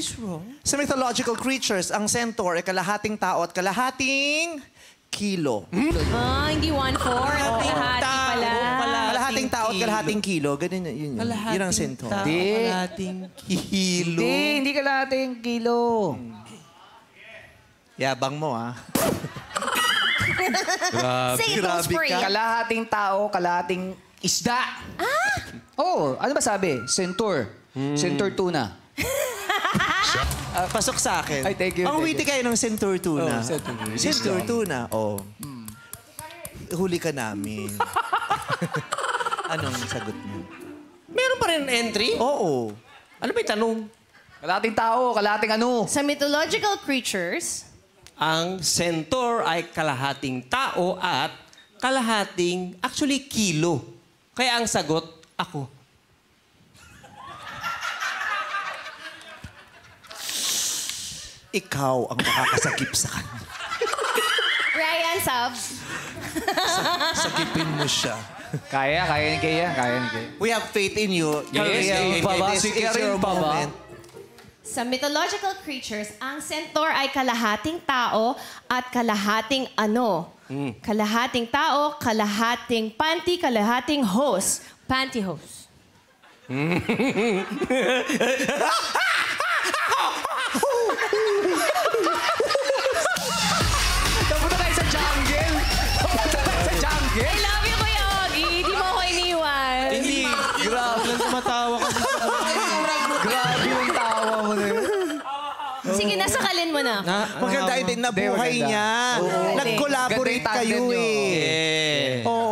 is wrong? Sa mythological creatures, ang centaur ay kalahating tao at kalahating kilo. Hindi 1/4. Kalahati pala. Kalahating tao at kalahating kilo. Ganun yun. Yun ang centaur. Kalahating kilo. Hindi kalahating kilo. Yabang mo, ah. Say it goes free. Kalahating tao, kalahating isda. Oh, ano ba sabi? Centaur. Centaur tuna. Pasok sa akin. Ay, thank you, Ang thank witty kayo ng centaur tuna. Centaur tuna, Huli ka namin. Anong sagot mo? Meron pa rin entry? Oo. Ano ba yung tanong? Kalahating tao, kalahating ano? Sa mythological creatures, Ang centaur ay kalahating tao at kalahating, actually, kilo. Kaya ang sagot, ako. Ikaw ang makakasagip sa kanya. Ryan Sab. Sagipin mo siya. Kaya ni Kaya. We have faith in you. Karylle pa ba? This Si is your Karylle pa ba? moment. Sa mythological creatures, ang centaur ay kalahating tao at kalahating ano? Kalahating tao, kalahating panty, kalahating hose. Pantyhose. Napunta tayo sa jungle. I love you, Kuya Ogie. Hindi mo ako iniwan. Hindi. Grabe lang tumatawa ka. Grabe yung tawa mo na yun. Sige, nasakalin mo na. Maganda din na buhay niya. Nag-collaborate Ganda yung kayo tandem nyo. eh. Oo.